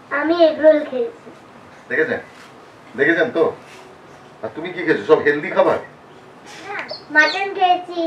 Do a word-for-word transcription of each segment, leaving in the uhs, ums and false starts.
আমি egg roll খেয়েছি। দেখেছেন দেখেছেন তো? আর তুমি কি খেয়েছো? সব হেলদি খাবার। মাটন খেয়েছি,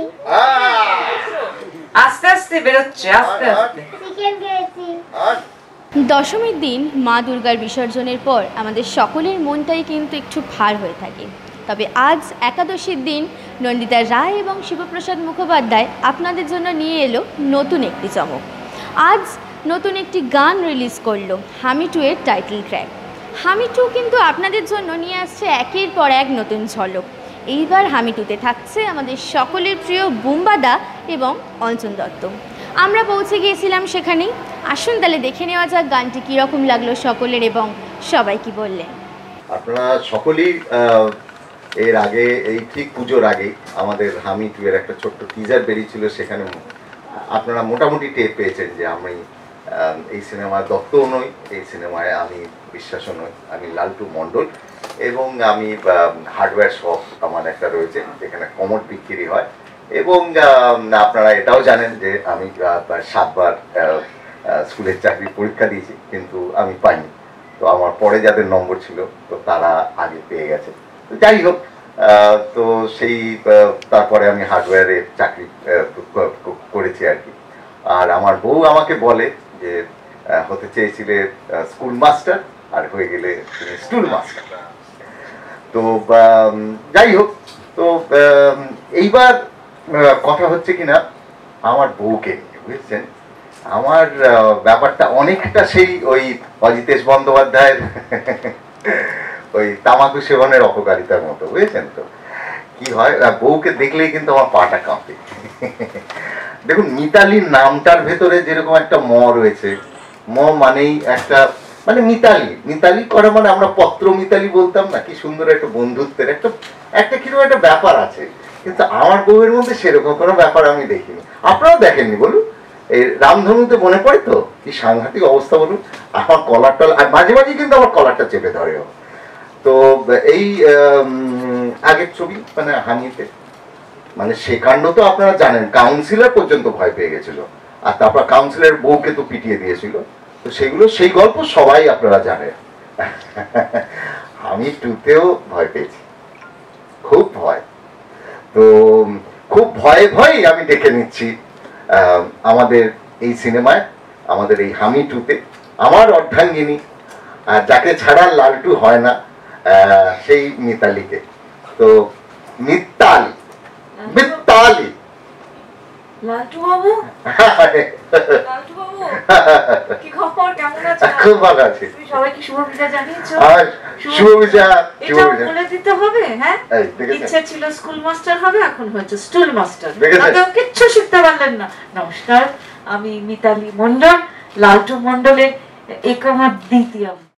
আস্তে আস্তে বেরোচ্ছে, আস্তে আস্তে চিকেন খেয়েছি। দশমীর দিন মা দুর্গার বিসর্জনের পর আমাদের সকলের মনটাই কিন্তু একটু ভার হয়ে থাকে। তবে আজ একাদশীর দিন নন্দিতা রায় এবং শিবপ্রসাদ মুখোপাধ্যায় আপনাদের জন্য নিয়ে এলো নতুন একটি চমক। আজ নতুন একটি গান রিলিজ করলো, হামি টু এর টাইটেল ট্র্যাক। হামি টু কিন্তু আপনাদের জন্য নিয়ে আসছে একের পর এক নতুন ঝলক। এইবার হামি টুতে থাকছে আমাদের সকলের প্রিয় বুম্বাদা এবং অঞ্জন দত্ত। আমরা পৌঁছে গিয়েছিলাম সেখানেই। আসুন তাহলে দেখে নেওয়া যাক গানটি কীরকম লাগলো সকলের এবং সবাই কি বললেন। আপনারা সকলেই এর আগে এই ঠিক পুজোর আগে আমাদের হামি টু এর একটা ছোট্ট টিজার বেরিয়েছিল, সেখানে আপনারা মোটামুটি টের পেয়েছেন যে আমি এই সিনেমার দত্তও নই, এই সিনেমায় আমি বিশ্বাসও নই, আমি লালটু মণ্ডল এবং আমি হার্ডওয়্যার শপ আমার একটা রয়েছে যেখানে কমোড বিক্রি হয় এবং আপনারা এটাও জানেন যে আমি সাতবার স্কুলের চাকরির পরীক্ষা দিয়েছি কিন্তু আমি পাইনি। তো আমার পরে যাদের নম্বর ছিল তো তারা আগে পেয়ে গেছে। তো যাই হোক, তো সেই তারপরে আমি হার্ডওয়্যারে চাকরি করেছি আর কি। আর আমার বউ আমাকে বলে যে হতে চেয়েছিলে স্কুল মাস্টার আর হয়ে গেলে তুমি স্টুল মাস্টার। তো যাই হোক, তো এইবার কথা হচ্ছে কিনা আমার বউকে নিয়ে, বুঝছেন? আমার ব্যাপারটা অনেকটা সেই ওই অজিতেশ বন্দ্যোপাধ্যায়ের ওই তামাকু সেবনের অপকারিতার মতো, বুঝেছেন তো? কি হয়, বউকে দেখলেই কিন্তু আমার পাটা কাঁপে। দেখুন, মিতালির নামটার ভেতরে যেরকম একটা ম রয়েছে, ম মানেই একটা মানে মিতালি, মিতালি করা মানে আমরা পত্র মিতালি বলতাম না, কি সুন্দর একটা বন্ধুত্বের একটা একটা কিরকম একটা ব্যাপার আছে। কিন্তু আমার বউয়ের মধ্যে সেরকম কোনো ব্যাপার আমি দেখিনি। আপনারাও দেখেননি বলুন? এই রামধনুতে মনে পড়ে তো কি সাংঘাতিক অবস্থা বলুন। আমার কলারটা মাঝে মাঝে কিন্তু আমার কলারটা চেপে ধরে। তো এই আগের ছবি মানে হামিতে মানে সে কাণ্ড তো আপনারা জানেন, কাউন্সিলর পর্যন্ত ভয় পেয়ে গেছিল আর তারপর কাউন্সিলর বউকে তো পিটিয়ে দিয়েছিল। তো সেগুলো সেই গল্প সবাই আপনারা জানেন। আমি টুতেও ভয় পেয়েছি, খুব ভয়। তো খুব ভয়ে ভয়ে আমি দেখে নিচ্ছি আমাদের এই সিনেমায়, আমাদের এই হামি টুতে আমার অর্ধাঙ্গিনী, যাকে ছাড়া লালটু হয় না, সেই মিতালিকে। তো মিতালি মিতালি লালটু বাবু, লালটু বাবু কি খবর, কেমন আছেন? খুব ভালো আছি। তুমি সবাইকে শুভ বিজয়া জানিয়েছো? আর শুভ বিজয়া, শুভ বিজয়া বলে দিতে হবে। হ্যাঁ, ইচ্ছে ছিল স্কুল মাস্টার হবে, এখন হচ্ছে স্টুল মাস্টার। আদৌ কিচ্ছু শিখতে পারলেন না। নমস্কার, আমি মিতালি মণ্ডল, লালটু মণ্ডলের একমাত্র দ্বিতীয়।